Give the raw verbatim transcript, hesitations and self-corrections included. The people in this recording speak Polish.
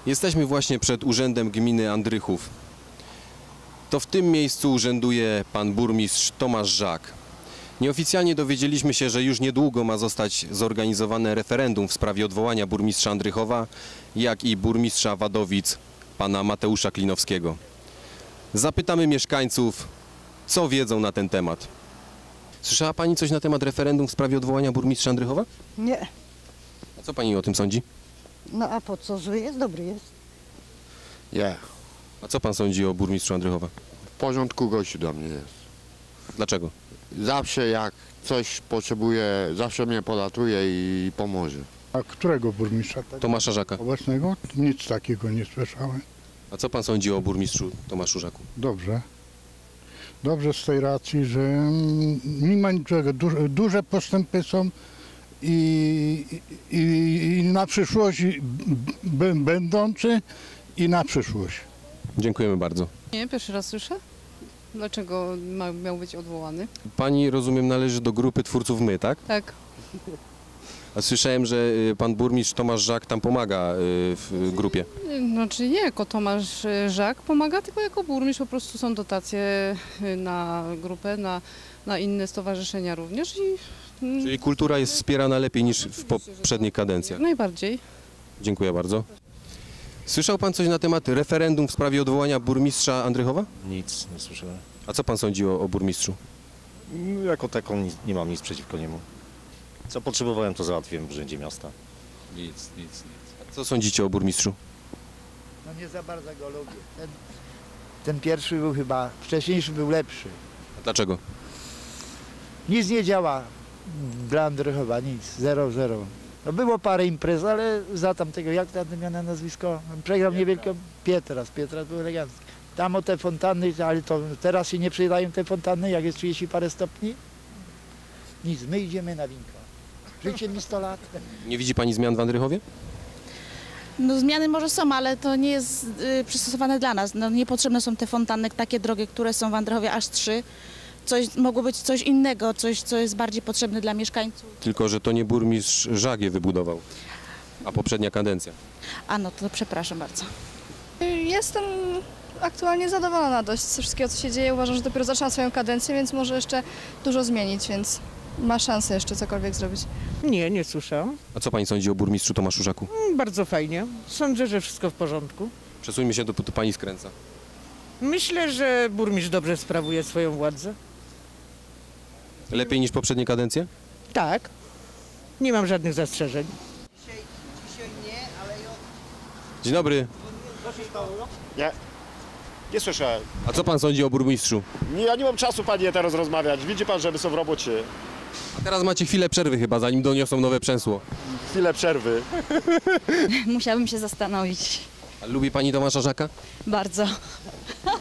Jesteśmy właśnie przed urzędem gminy Andrychów. To w tym miejscu urzęduje pan burmistrz Tomasz Żak. Nieoficjalnie dowiedzieliśmy się, że już niedługo ma zostać zorganizowane referendum w sprawie odwołania burmistrza Andrychowa, jak i burmistrza Wadowic, pana Mateusza Klinowskiego. Zapytamy mieszkańców, co wiedzą na ten temat. Słyszała pani coś na temat referendum w sprawie odwołania burmistrza Andrychowa? Nie. A co pani o tym sądzi? No a po co? Zły jest? Dobry jest. Nie. A co pan sądzi o burmistrzu Andrychowa? W porządku gościu dla mnie jest. Dlaczego? Zawsze jak coś potrzebuje, zawsze mnie polatuje i pomoże. A którego burmistrza? Tego Tomasza Żaka. obecnego? Nic takiego nie słyszałem. A co pan sądzi o burmistrzu Tomaszu Żaku? Dobrze. Dobrze z tej racji, że mm, nie ma niczego. Duże, duże postępy są i, i, i na przyszłość b, będący i na przyszłość. Dziękujemy bardzo. Nie, pierwszy raz słyszę. Dlaczego ma, miał być odwołany? Pani, rozumiem, należy do grupy twórców My, tak? Tak. A słyszałem, że y, pan burmistrz Tomasz Żak tam pomaga y, w grupie. Znaczy nie jako Tomasz Żak pomaga, tylko jako burmistrz. Po prostu są dotacje na grupę, na, na inne stowarzyszenia również i Czyli kultura jest wspierana lepiej niż w poprzednich kadencjach. najbardziej. Dziękuję bardzo. Słyszał pan coś na temat referendum w sprawie odwołania burmistrza Andrychowa? Nic nie słyszałem. A co pan sądzi o, o burmistrzu? No, jako taką nic, nie mam nic przeciwko niemu. Co potrzebowałem, to załatwiłem w urzędzie miasta. Nic, nic, nic. A co sądzicie o burmistrzu? No nie za bardzo go lubię. Ten, ten pierwszy był chyba, wcześniejszy był lepszy. A dlaczego? Nic nie działa dla Andrychowa, nic, zero, zero. No było parę imprez, ale za tamtego, jak tam miał na nazwisko? Przegrał niewielką, Pietras, Pietras był elegancki. Tam o te fontanny, ale to teraz się nie przydają te fontanny, jak jest trzydzieści parę stopni. Nic, my idziemy na winko. Życie mi sto lat. Nie widzi pani zmian w Andrychowie? No zmiany może są, ale to nie jest y, przystosowane dla nas. No, niepotrzebne są te fontanny takie drogie, które są w Andrychowie aż trzy. Coś, mogło być coś innego, coś, co jest bardziej potrzebne dla mieszkańców. Tylko że to nie burmistrz Żak je wybudował, a poprzednia kadencja. A no to przepraszam bardzo. Jestem aktualnie zadowolona dość ze wszystkiego, co się dzieje. Uważam, że dopiero zaczęłam swoją kadencję, więc może jeszcze dużo zmienić, więc ma szansę jeszcze cokolwiek zrobić. Nie, nie słyszałam. A co pani sądzi o burmistrzu Tomaszu Żaku? Bardzo fajnie. Sądzę, że wszystko w porządku. Przesuńmy się, do tu pani skręca. Myślę, że burmistrz dobrze sprawuje swoją władzę. Lepiej niż poprzednie kadencje? Tak. Nie mam żadnych zastrzeżeń. Dzień dobry. Nie, nie słyszałem. A co pan sądzi o burmistrzu? Nie, ja nie mam czasu, panie, teraz rozmawiać. Widzi pan, że my są w robocie. A teraz macie chwilę przerwy chyba, zanim doniosą nowe przęsło. Chwilę przerwy. Musiałabym się zastanowić. A lubi pani Tomasza Żaka? Bardzo.